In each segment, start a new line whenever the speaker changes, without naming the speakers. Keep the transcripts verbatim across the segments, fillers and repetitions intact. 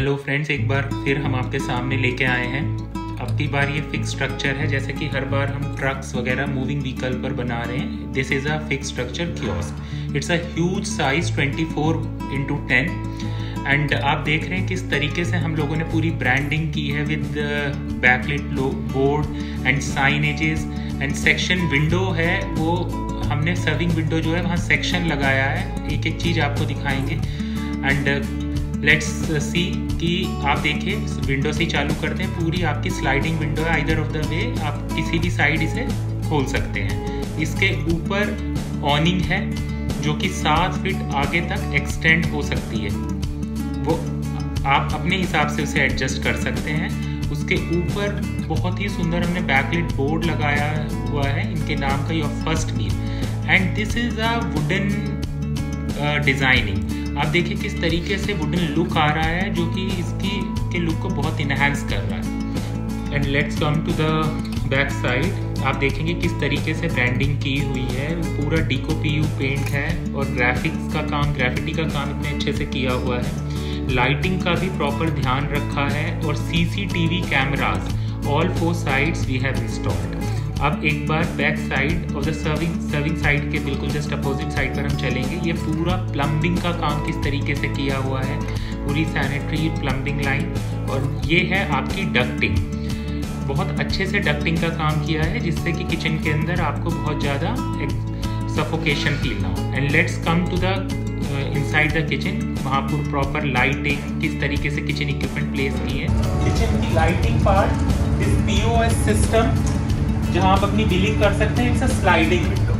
Hello friends, एक बार फिर हम आपके सामने लेके आए हैं। अब की बार ये फिक्स स्ट्रक्चर है, जैसे कि हर बार हम ट्रक्स वगैरह मूविंग व्हीकल पर बना रहे हैं। This is a fix structure kiosk. It's a huge size twenty four into ten and आप देख रहे हैं किस तरीके से हम लोगों ने पूरी ब्रांडिंग की है with backlit board and signages and section window है। वो हमने सर्विंग विंडो जो है वहाँ सेक्शन लगाया है। एक एक चीज़ आपको दिखाएंगे एंड लेट्स सी कि आप देखिए, विंडो से ही चालू करते हैं। पूरी आपकी स्लाइडिंग विंडो है, आइदर ऑफ द वे आप किसी भी साइड इसे खोल सकते हैं। इसके ऊपर ऑनिंग है जो कि सात फीट आगे तक एक्सटेंड हो सकती है। वो आप अपने हिसाब से उसे एडजस्ट कर सकते हैं। उसके ऊपर बहुत ही सुंदर हमने बैकलिट बोर्ड लगाया हुआ है इनके नाम का, your first wheel. And this is a wooden designing. आप देखिए किस तरीके से वुडन लुक आ रहा है, जो कि इसकी के लुक को बहुत इनहेंस कर रहा है। And let's come to the back side. आप देखेंगे किस तरीके से ब्रांडिंग की हुई है। पूरा डीको पीयू पेंट है और ग्राफिक्स का काम, ग्राफिटी का काम इतने अच्छे से किया हुआ है। लाइटिंग का भी प्रॉपर ध्यान रखा है और CCTV cameras all four sides we have installed. अब एक बार बैक साइड और द सर्विंग सर्विंग साइड के बिल्कुल जस्ट अपोजिट साइड पर हम चलेंगे। ये पूरा प्लम्बिंग का काम किस तरीके से किया हुआ है, पूरी सैनिटरी प्लम्बिंग लाइन। और ये है आपकी डक्टिंग, बहुत अच्छे से डक्टिंग का काम किया है, जिससे कि किचन के अंदर आपको बहुत ज़्यादा सफोकेशन फील ना हो। And let's come to the inside the kitchen. वहाँ पर प्रॉपर लाइटिंग, किस तरीके से किचन इक्विपमेंट प्लेस की है। किचन की lighting part, this POS system जहाँ आप अपनी बिलिंग कर सकते हैं। इट्स अ स्लाइडिंग विंडो,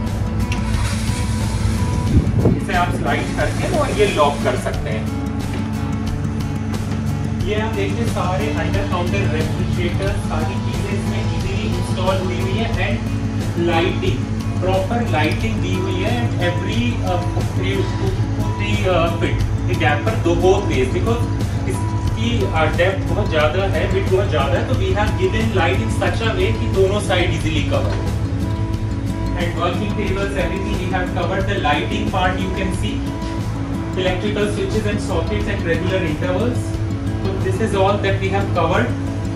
इसे आप स्लाइड करके और ये लॉक कर सकते हैं। ये आप देखिए सारे अंडर काउंटर रेफ्रिजरेटर, सारी चीजें इसमें इजीली इंस्टॉल हुई हुई है। एंड लाइटिंग, प्रॉपर लाइटिंग दी हुई है एंड एवरी फिट गैप पर दो बोथ वेज, बिकॉज की डेप्थ बहुत ज़्यादा है, विड्थ बहुत ज़्यादा है, तो we have given light in such a way कि दोनों side easily cover. And working tables, everything we have covered. The lighting part you can see electrical switches and sockets at regular intervals. So this is all that we have covered.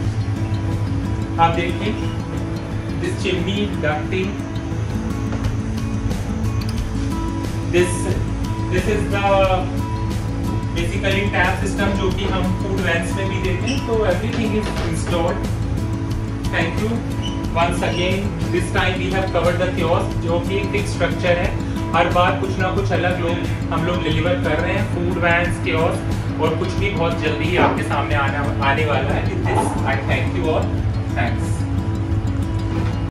आप देखें this chimney ducting, this this is the basically tap system जो कि हम food vans में भी देते हैं। तो everything is installed. Thank you once again. This time we have covered the kiosk, जो कि एक फिक्स स्ट्रक्चर है। हर बार कुछ ना कुछ अलग लोग हम लोग डिलीवर कर रहे हैं, फूड वैन्स, कियोस्क, और कुछ भी बहुत जल्दी ही आपके सामने आना आने वाला है। With this I thank you all. Thanks.